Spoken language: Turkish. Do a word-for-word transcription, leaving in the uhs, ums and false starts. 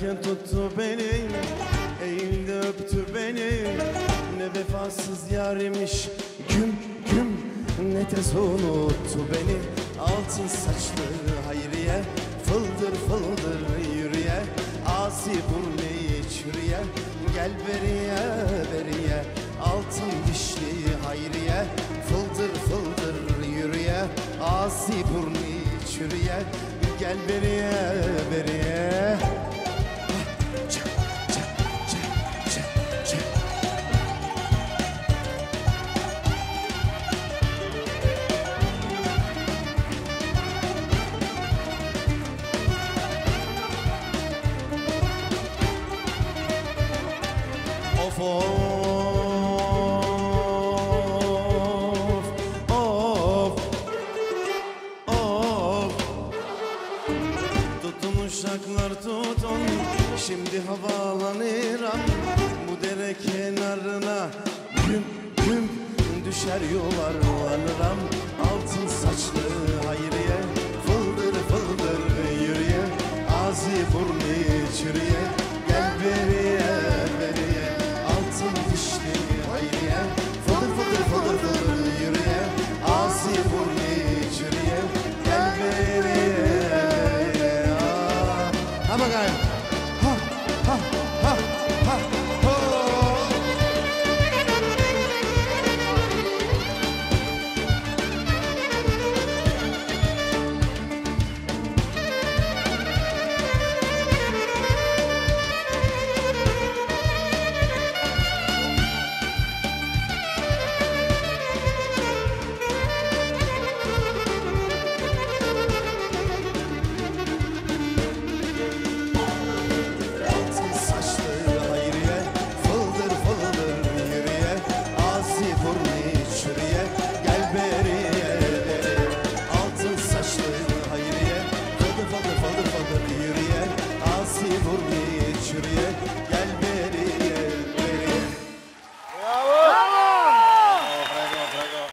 Giderken tuttu beni, eğildi öptü beni. Ne vefasız yarimiş, güm güm ne tez unuttu beni. Altın saçlı Hayriye, fıldır fıldır yürüye. Asi burnu çürüye, gel beriye beriye. Altın dişli Hayriye, fıldır fıldır yürüye. Asi burnu çürüye, gel beriye beriye. Of of of of, tutun uşaklar tutun, şimdi havalanıram. Bu dere kenarına güm güm düşer yuvarlanıram. Altın saçlı Hayriye, fıldır fıldır yürüye. Ağzı burnu çürüye.